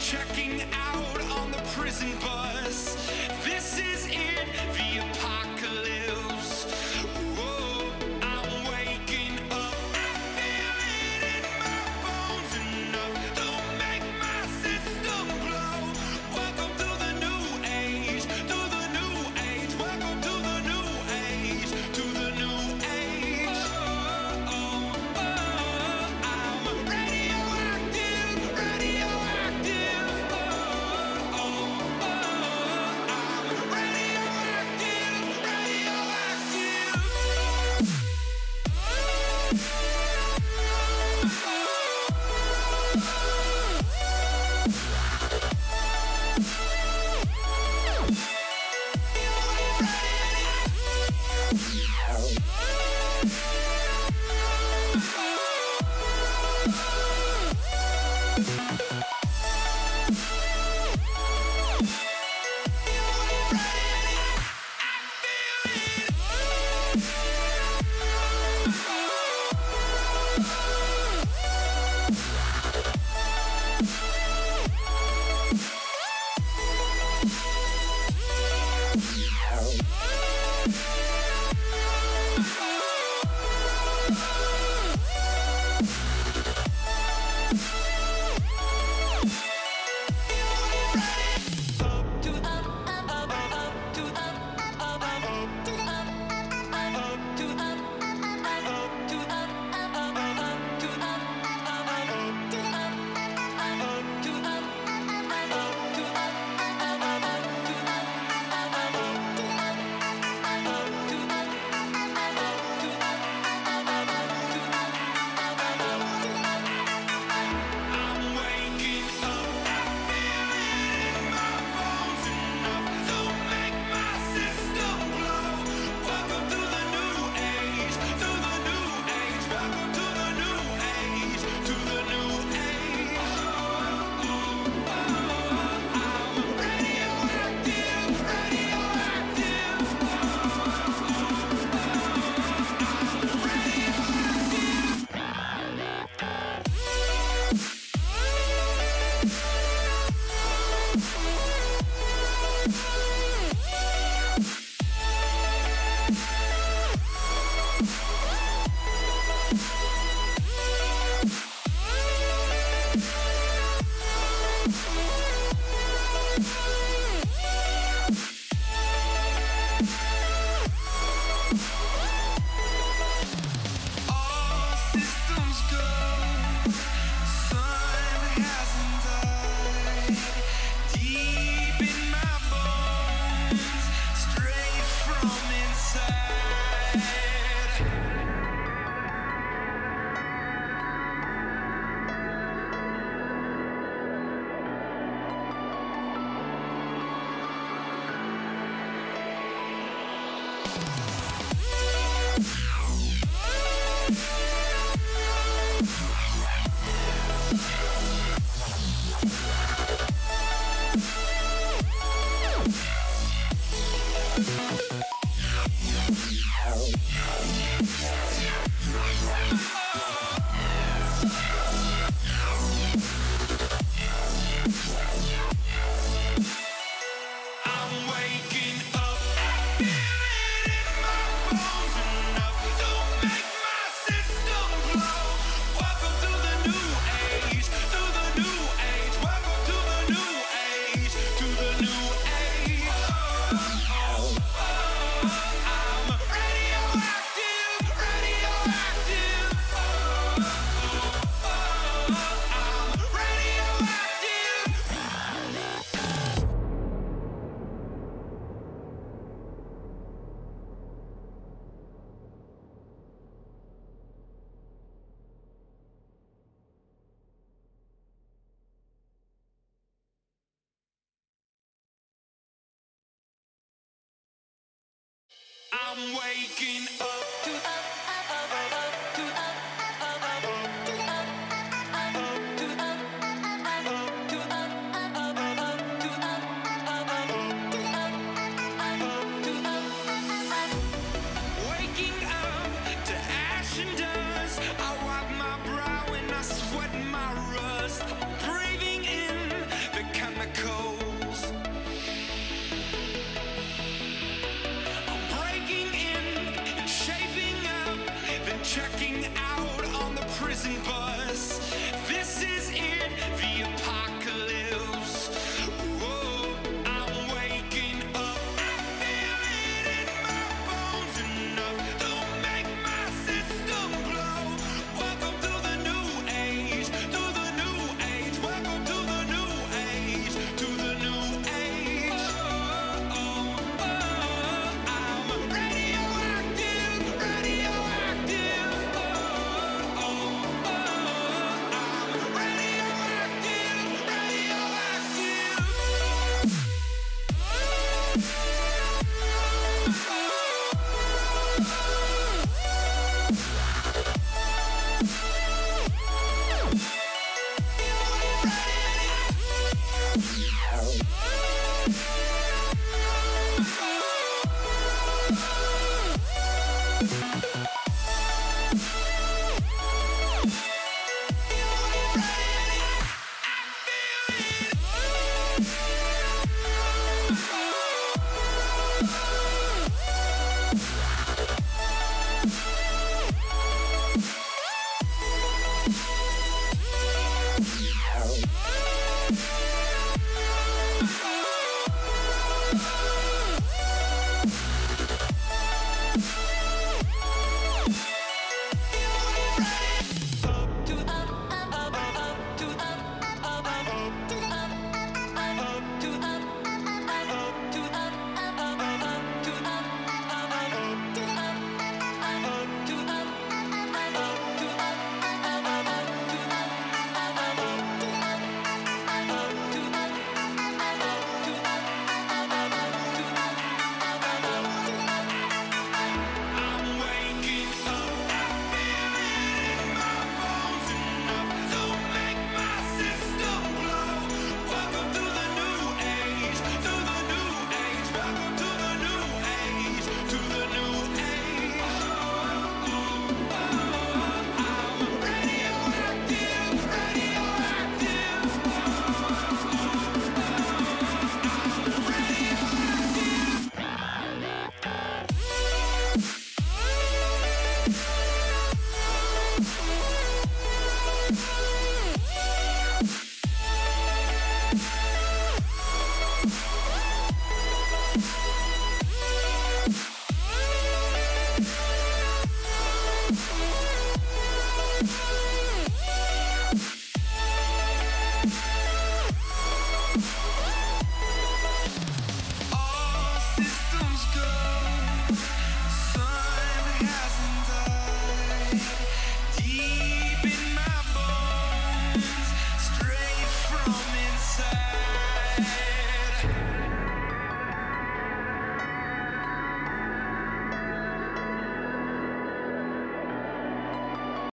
checking out on the prison bus. This is it, the apocalypse. Whoa, I'm waking up. I feel it in my bones enough to make my system blow. Welcome to the new age, to the new age. Welcome to the new age, to the new age. I'm radioactive, radioactive. I'm radioactive, radioactive. All systems go. Sun hasn't died. Deep in my bones, straight from inside. I'm waking up. I feel it in my bones enough to make my system blow. Welcome to the new age, to the new age. Welcome to the new age, to the new age. I'm radioactive, radioactive. I'm radioactive. I'm waking up.